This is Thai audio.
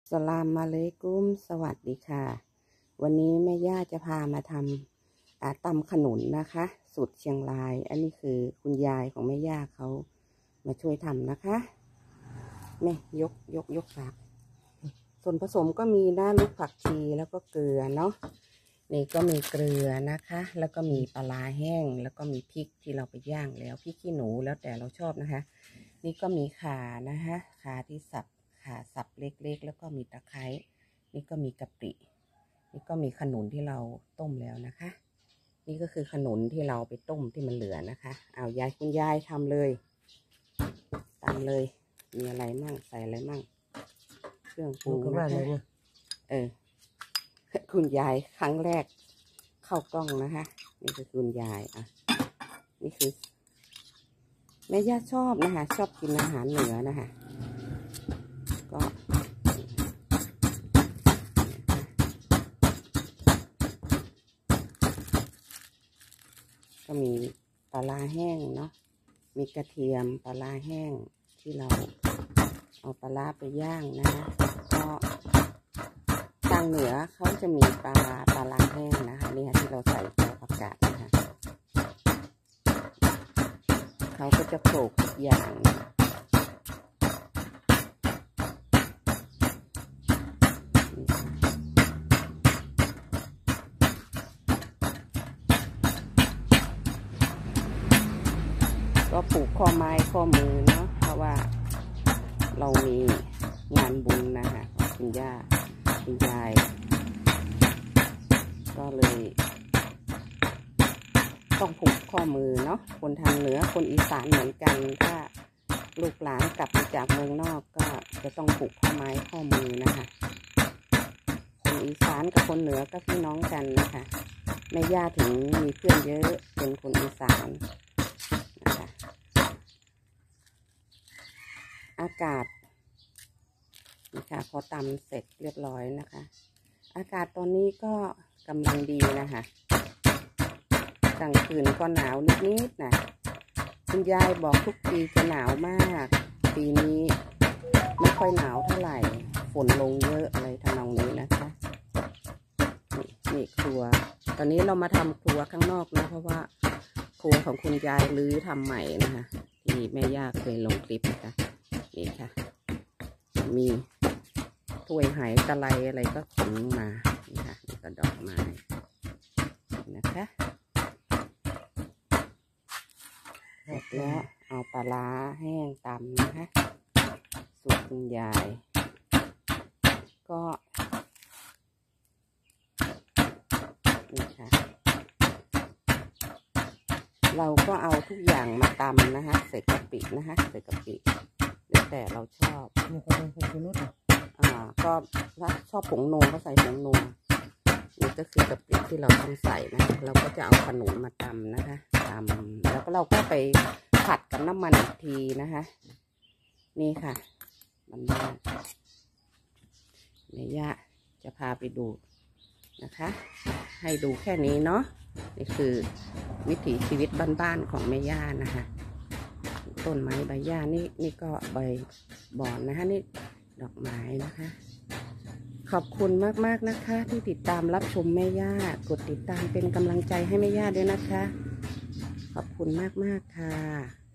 สลามอะลัยกุมสวัสดีค่ะวันนี้แม่ย่าจะพามาทำตำขนุนนะคะสูตรเชียงรายอันนี้คือคุณยายของแม่ย่าเขามาช่วยทำนะคะแม่ยกผักส่วนผสมก็มีลูกผักชีแล้วก็เกลือเนาะนี่ก็มีเกลือนะคะแล้วก็มีปลาแห้งแล้วก็มีพริกที่เราไปย่างแล้วพริกขี้หนูแล้วแต่เราชอบนะคะนี่ก็มีข่านะคะข่าที่สับเล็กๆแล้วก็มีตะไคร้นี่ก็มีกะปินี่ก็มีขนุนที่เราต้มแล้วนะคะนี่ก็คือขนุนที่เราไปต้มที่มันเหลือนะคะเอาคุณยายทำเลยตามเลยมีอะไรมั่งใส่อะไรมั่งเครื่องปรุงนะคะคุณยายครั้งแรกเข้ากล้องนะคะนี่คือคุณยายนี่คือแม่ย่าชอบนะคะชอบกินอาหารเหนือนะคะก็มีปลาแห้งเนาะมีกระเทียมปลาแห้งที่เราเอาปลาไปย่างนะคะก็ทางเหนือเขาจะมีปลาแห้งนะคะนี่ที่เราใส่ตัวผักกาดนะคะเขาก็จะโขลกทุกอย่างก็ผูกข้อไม้ข้อมือเนาะเพราะว่าเรามีงานบุญนะคะของคุณย่าคุณยายก็เลยต้องผูกข้อมือเนาะคนทางเหนือคนอีสานเหมือนกันถ้าลูกหลานกลับมาจากเมืองนอกก็จะต้องผูกข้อไม้ข้อมือนะคะคนอีสานกับคนเหนือก็พี่น้องกันนะคะแม่ย่าถึงมีเพื่อนเยอะเป็นคนอีสานนะคะอากาศนะคะพอตำเสร็จเรียบร้อยนะคะอากาศตอนนี้ก็กำลังดีนะคะกลางคืนก็หนาวนิดๆนะคุณยายบอกทุกปีจะหนาวมากปีนี้ไม่ค่อยหนาวเท่าไหร่ฝนลงเยอะอะไรทำนองนี้นะคะนี่ครัวตอนนี้เรามาทำครัวข้างนอกนะเพราะว่าครัวของคุณยายรื้อทำใหม่นะคะที่แม่ย่าเคยลงคลิปนะคะนี่ค่ะมีถ้วยไหตะไลอะไรก็ขนมานี่ค่ะนี่ก็ดอกไม้นะคะเสร็จแล้วเอาปลาแห้งตำนะคะสูตรคุณยายก็นี่ค่ะเราก็เอาทุกอย่างมาตำนะคะใส่กะปินะคะใส่กะปิแล้วแต่เราชอบก็ถ้าชอบผงนัวก็ใส่ผงนัวนี่ก็คือกะปิที่เราต้องใส่นะเราก็จะเอาขนุนมาตำนะคะตำแล้วก็เราก็ไปผัดกับน้ำมันอีกทีนะคะนี่ค่ะบ้านๆแม่ย่าจะพาไปดูนะคะให้ดูแค่นี้เนาะนี่คือวิถีชีวิตบ้านๆของแม่ย่านะคะต้นไม้ใบหญ้านี่ก็ใบบอนนะคะนี่ดอกไม้นะคะขอบคุณมากๆนะคะที่ติดตามรับชมแม่ย่ากดติดตามเป็นกำลังใจให้แม่ย่าด้วยนะคะขอบคุณมากๆค่ะ